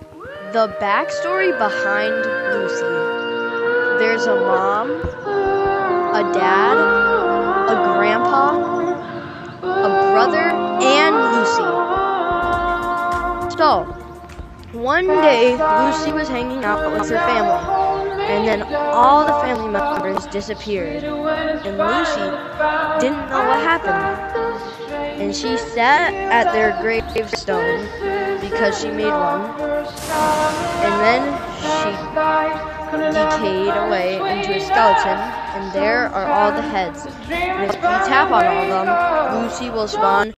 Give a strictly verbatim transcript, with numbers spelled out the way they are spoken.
The backstory behind Lucy. There's a mom, a dad, a grandpa, a brother, and Lucy. So, one day, Lucy was hanging out with her family, and then all the family members disappeared, and Lucy didn't know what happened. And she sat at their gravestone because she made one, and then she decayed away into a skeleton, and there are all the heads. And if you tap on all of them, Lucy will spawn